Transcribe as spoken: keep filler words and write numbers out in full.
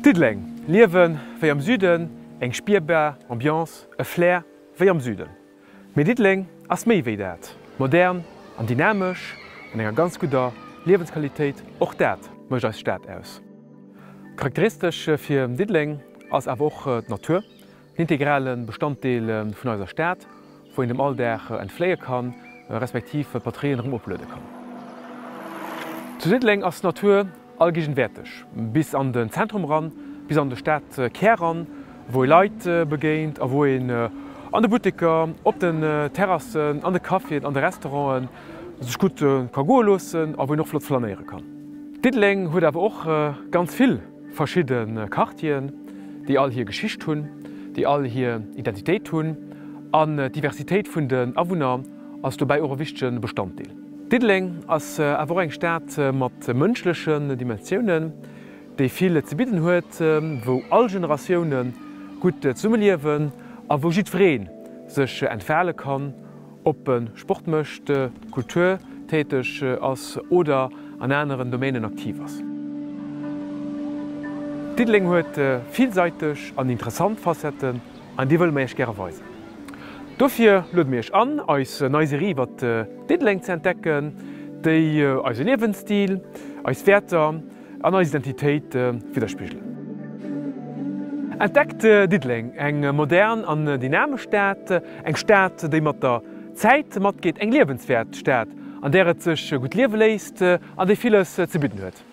Diddling liewen wéi am Süden eng spierbar Ambiance e Flair wéi am Süden. Mit Diddling ass méi wéi dat. Modern an dynamisch an enger ganz guter Lebensqualitéit och dat mech als Stadt aus. Charakteristisch fir Diddling ass awer och d Natur, integralen Bestanddeelen vun eiser Stadt, wo in dem Alldach entfléie kann, respektive Porträten oplöde kann. Zu Diddling ass Natur allgegenwärtig, bis an den Zentrum ran, bis an der Stadt Kehr ran, wo Leiit begéint, a wo en an de Boutiker, op den Terrassen, an de Kaffee, an de Restauranten sech gut kan go lossen, a wo noch flott flanieren kann. Diddling huet awer och ganz vill verschieden Kartien, die all hier Geschicht hunn, die all hier Identitéit hunn, an Diversitéit vun den Awunner ass du bei eure wichtigen Bestandteil. Diddling ass awer eng Staat mat mënschlechen Dimensionioen, déi viele ze bieden huet, wo all Generationioen gut zummeliewen, a wo jiréen sech entferle kann, op en Sport mëchte, Kultur täteg ass oder an anderen Domänen aktiv ass. Diddling huet vielseitig an interessant Facetten, an die wëll méich gerne weisen. Dofir lud mirch an als Neiserie wat Diddling ze entdecken, déi als Lebensstil, als Werter, an als Identitéit widerspiegeln. Entdeckt Diddling eng modern an dynamisch Staat, eng Staat, déi mat der Zeit mat geht eng lebenswert Staat, an der et sech gut liewe läist, an déi vieles ze bitten huet.